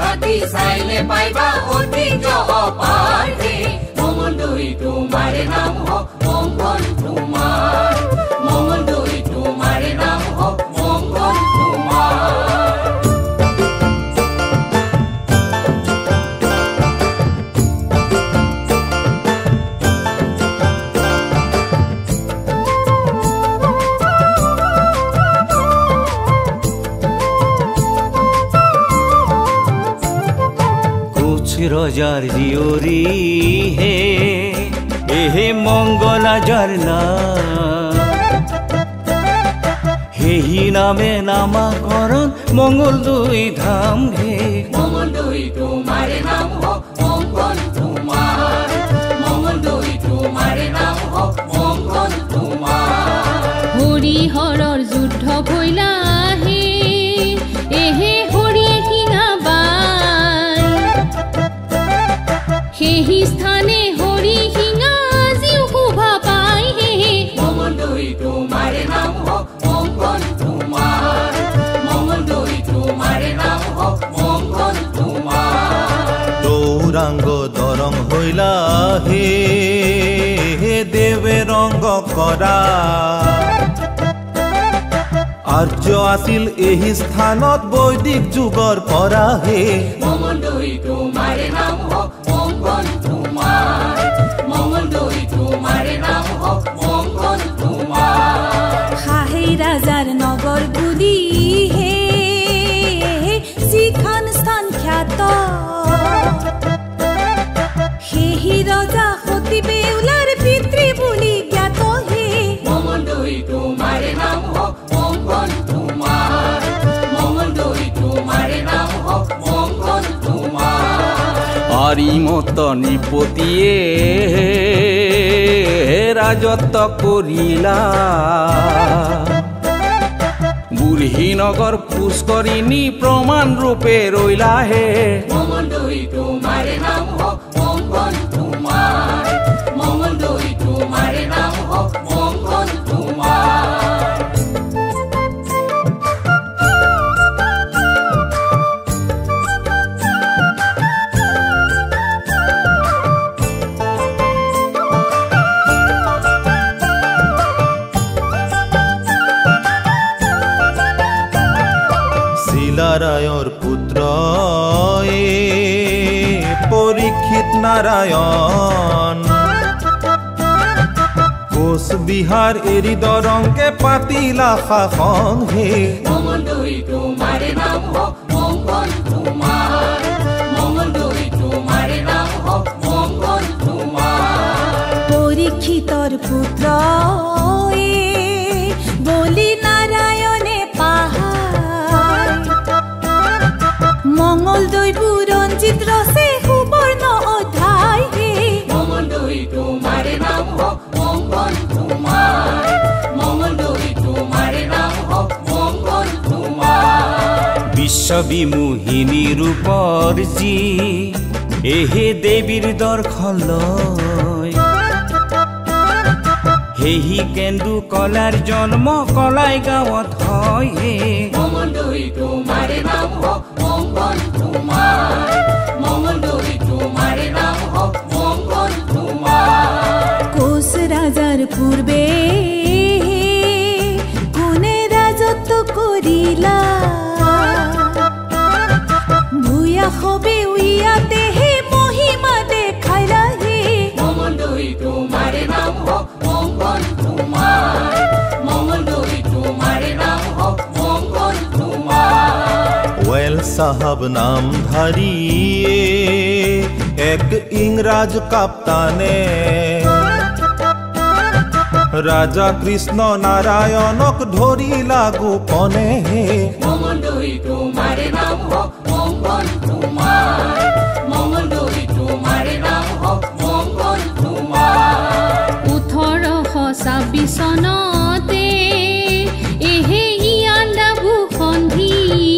হাতী চাইলে পাইবা ঐতিহ্য অপাৰে মঙ্গলদৈ তোমাৰে নাম হওক মঙ্গল তোমাৰ মঙ্গলদৈ তোমাৰে নাম হওক মঙ্গল তোমাৰ रजार जियोरी हे मंगला जरना हेही नामे नामाकरण मंगलदৈ धाम हे মঙ্গলদৈ তোমাৰে নাম হওক মঙ্গল তোমাৰ মঙ্গলদৈ তোমাৰে নাম হওক মঙ্গল তোমাৰ হৰিহৰৰ যুদ্ধ ভৈলা এহে হৰিয়ে কিনা সেই স্থানে হৰি সিঙা আজিও শোভা পাই হে মঙ্গলদৈ তোমাৰে নাম হওক মঙ্গল তোমাৰ মঙ্গলদৈ তোমাৰে নাম হওক মঙ্গল তোমাৰ গৌৰাঙ্গ দৰং হৈলা হে দেৱে ৰংগ কৰা আৰ্য আছিল এই স্থানত বৈদিক যুগৰ পৰা হে মঙ্গলদৈ তোমাৰে নাম হওক মঙ্গল তোমাৰ মঙ্গলদৈ তোমাৰে নাম হওক মঙ্গল তোমাৰ হাহেই ৰাজাৰ নগৰ বুলি হে যিখন স্থান খ্যাত সেই ৰজা সতী বেউলাৰ পিতৃ বুলি জ্ঞাত হে মঙ্গলদৈ তোমাৰে নাম হওক মঙ্গল তোমাৰ মঙ্গলদৈ তোমাৰে নাম হওক মঙ্গল তোমাৰ আরিমত নৃপতিয়ে রাজত্ব করিলা বুঢ়ীনগৰ পুষ্কৰিণী প্ৰমাণ ৰূপে ৰইলা হে মঙ্গলদৈ তোমাৰে নাম হওক মঙ্গল তোমাৰ মঙ্গলদৈ তোমাৰে নাম হওক মঙ্গল তোমাৰ নারায়ণৰ পুত্ৰ পৰীক্ষিত নাৰায়ণ কোচবিহাৰ এৰি দৰংকে পাতিলা শাসন হে মঙ্গলদৈ তোমাৰে নাম হওক মঙ্গল তোমাৰ মঙ্গলদৈ তোমাৰে নাম হওক মঙ্গল তোমাৰ পৰীক্ষিতৰ পুত্ৰ বলি নাৰায়ণে পাহাৰ মঙ্গলদৈ বুৰঞ্জিত ৰচে সুবৰ্ণ অধ্যায় হে মঙ্গলদৈ তোমাৰে নাম হওক মঙ্গল তোমাৰ মঙ্গলদৈ তোমাৰে নাম হওক মঙ্গল তোমাৰ বিশ্ববিমোহিনী ৰূপৰ যি এহে দেৱীৰ দৰ্শন লয় হেহি কেন্দু কলাৰ জন্ম কলাই গাঁৱত হয় হে মঙ্গলদৈ তোমাৰে নাম হওক মঙ্গল তোমাৰ মঙ্গলদৈ তোমাৰে নাম হওক মঙ্গল তোমাৰ কোচ ৰাজাৰ পূৰ্বে কোনে ৰাজত্ব কৰিলা ভূঞা সবে উইয়াতে হে মহিমা দেখাইলা হে মঙ্গলদৈ তোমাৰে নাম হওক মঙ্গল তোমাৰ মঙ্গলদৈ তোমাৰে নাম হওক মঙ্গল তোমাৰ ওয়েল সাহাব নামধারিয়ে এক ইংরাজ কাপ্তানে রাজা কৃষ্ণ নারায়ণক ধরিলা গোপনে হে মঙ্গলদৈ তোমাৰে নাম হওক মঙ্গল তোমাৰ মঙ্গলদৈ তোমাৰে নাম হওক মঙ্গল তোমাৰ 1826 চনতে এহে ইয়াণ্ডা ভূসন্ধি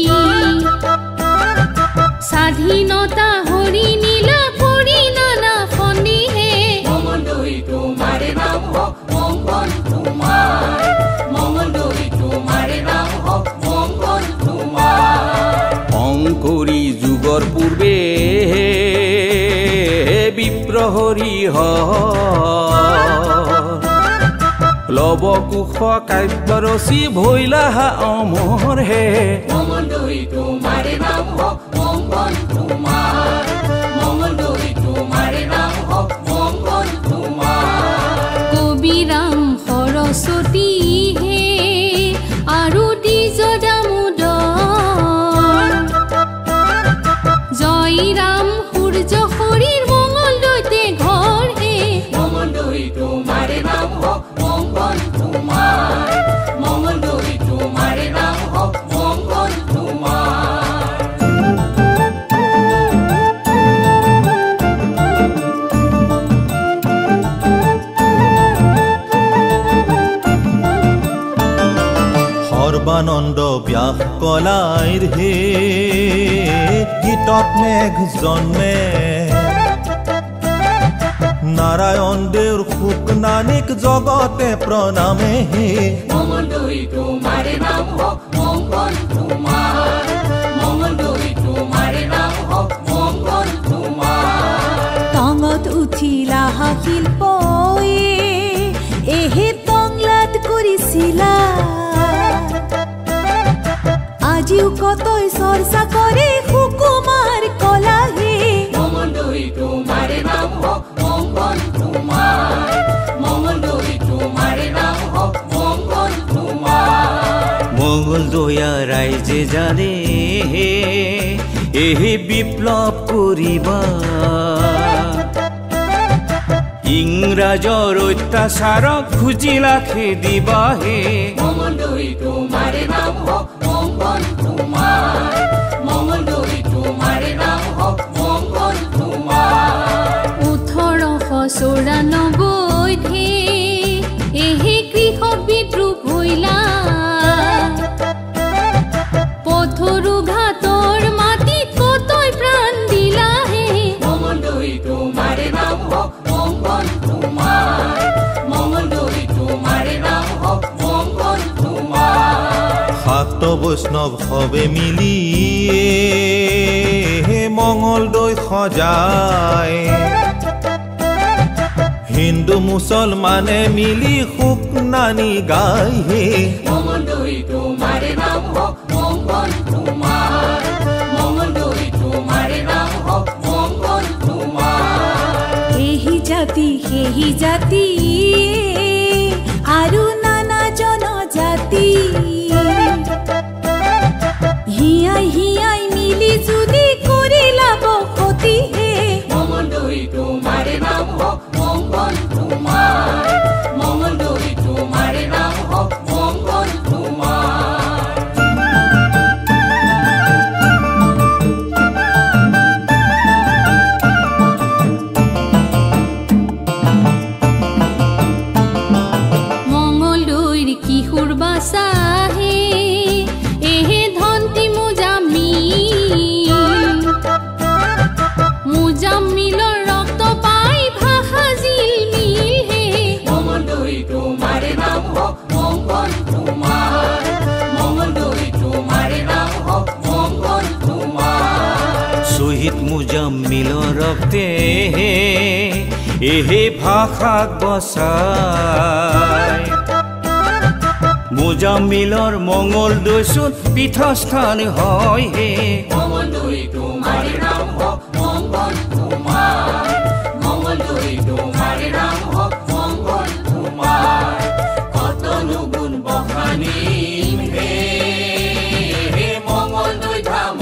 স্বাধীনতা হৰি নীলা কৰি নানা ফন্দি হে মঙ্গলদৈ তোমাৰে নাম হওক মঙ্গল তোমাৰ মঙ্গলদৈ তোমাৰে নাম হওক মঙ্গল তোমাৰ অংকুৰি যুগৰ প্ৰহৰী লব কুশ কাব্যৰচি ভৈলাহা অমৰ হে মঙ্গলদৈ তোমাৰে নাম হওক মঙ্গল তোমাৰ মঙ্গলদৈ তোমাৰে নাম হওক মঙ্গল তোমাৰ কবিৰাম সৰস্বতী হে আৰু দ্বিজ দামোদৰ জয়ৰাম সূৰ্য শৰীৰ মঙ্গলদৈতে ঘৰ হে মঙ্গলদৈ তোমাৰে নাম হওক মঙ্গল তোমাৰ মঙ্গলদৈ তোমাৰে নাম হওক মঙ্গল তোমাৰ সৰ্বানন্দ ব্যাস কলাইৰ হে গীতত মেঘ জন্মে নারায়ণ দেউৰ সুখ নানিক জগতে প্ৰণামে হে মঙ্গলদৈ তোমাৰে নাম হওক মঙ্গল তোমাৰ মঙ্গলদৈ তোমাৰে নাম হওক মঙ্গল তোমাৰ টঙত উঠিলা শিল্পয়ে এহে টংলাত কৰিছিলা আজিও কতই চৰ্চা কৰে সুকুমাৰ কলা হে মঙ্গলদৈ তোমাৰে নাম হওক মঙ্গল তোমাৰ মঙ্গলদৈ তোমাৰে নাম হওক মঙ্গল তোমাৰ মঙ্গলদৈয়া ৰাইজে জানে এহে বিপ্লৱ কৰিবা ইংৰাজৰ অত্যাচাৰক খুজিলা খেদিবা হে মঙ্গলদৈ তোমাৰে নাম হওক মঙ্গল তোমাৰ মঙ্গলদৈ তোমাৰে নাম হওক মঙ্গল তোমাৰ 1894 এহে কৃষক বিদ্ৰোহ হৈলা পথৰু ঘাটৰ মাটিত কতই প্ৰাণ দিলা হে মঙ্গলদৈ তোমাৰে নাম হওক মঙ্গল তোমাৰ মঙ্গলদৈ তোমাৰে নাম হওক মঙ্গল তোমাৰ শাক্ত বৈষ্ণৱ সবে মিলি হে মঙ্গলদৈ সজায় হিন্দু মুছলমানে মিলি সুখ নানি গায় হে মঙ্গলদৈ তোমাৰে নাম হওক মঙ্গল তোমাৰ মঙ্গলদৈ তোমাৰে নাম হওক মঙ্গল তোমাৰ এহি জাতি সেহি জাতি আৰু নানা জনজাতি হিয়াই হিয়াই মিলি জুলি কৰিলা বসতি হে মঙ্গলদৈ তোমাৰে নাম হওক মঙ্গল তোমাৰ মঙ্গলদৈ তোমাৰে নাম হওক মঙ্গল তোমাৰ মঙ্গলদৈৰ কিশোৰ বাচা হে এহে ধন্তি মুজাম্মিলৰ ৰক্ত পাই ভাষা জিলমিল হে মঙ্গলদৈ তোমাৰে নাম হওক মঙ্গল তোমাৰ মঙ্গলদৈ তোমাৰে নাম হওক মঙ্গল তোমাৰ শহীদ মুজাম্মিলৰ ৰক্তে এহে ভাষাক বচাই মুজাম্মিলৰ মঙ্গলদৈচোত পীঠস্থান হয় হে মঙ্গলদৈ তোমাৰে নাম হওক মঙ্গল তোমাৰ মঙ্গলদৈ তোমাৰে নাম হওক মঙ্গল তোমাৰ কতনো গুণ বখানিম হে মঙ্গলদৈ ধাম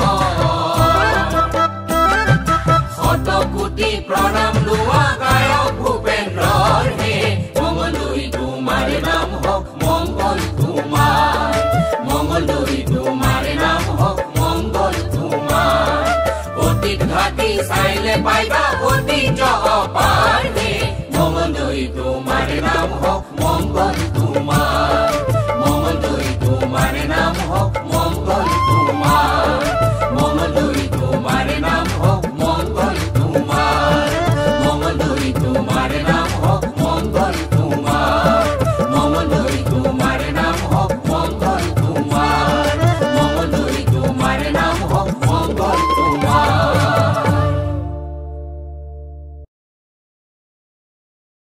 শত কোটি প্ৰণাম লোৱা গায়ক ভূপেন্দ্ৰৰ হে মঙ্গলদৈ তোমাৰে নাম হওক মঙ্গল তোমাৰ মঙ্গলদৈ তোমাৰে নাম হওক মঙ্গল তোমাৰ অতীত ঘাটি চাইলে পাইবা অতীত অপাৰ হে মঙ্গলদৈ তোমাৰে নাম হওক মঙ্গল তোমাৰ মঙ্গলদৈ তোমাৰে নাম হওক